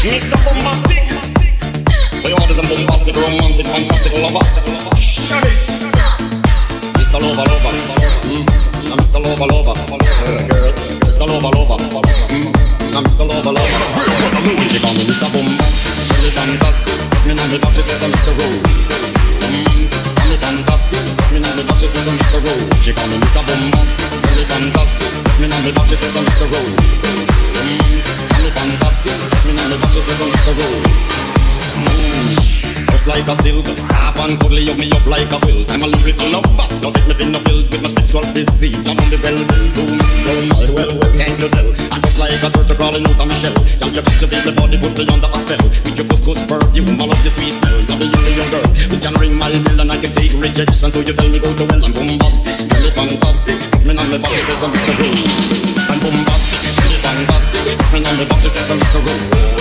Mr. Bombastic. What you want is a bombastic, romantic, fantastic lover. Shut it. Mr. Lover, lover. I'm Mr. Lover, lover. Girl, Mr. Lover, lover. I'm Mr. Lover, lover. She call me Mr. Bombastic, really fantastic. Me now me back, she says I'm Mr. Rowe. Really fantastic. Me now me back, she says I'm Mr. Rowe. She call me Mr. Bombastic, really fantastic. Me now me back, she says I'm Mr. Rowe. Really fantastic. Me now me back, she says I'm Mr. Rowe. Just like a silk, soft and cuddly, hug me up like a quilt. I'm a lyrical lover, don't take me in a build with my sexual physique. I'm on the boom, well, can't you tell? I'm just like a turtle crawling out of my shell. Can't you captivate the body, put me under a spell? With your couscous perfume, I love your sweet smell. You're the only young girl who can ring my bell, and I can take rejection. So you tell me go to well, I'm bombastic, really fantastic. Put me on the box, says I'm Mr. Rowe. I'm bombastic, really fantastic. Put me on the box, says I'm Mr. Rowe.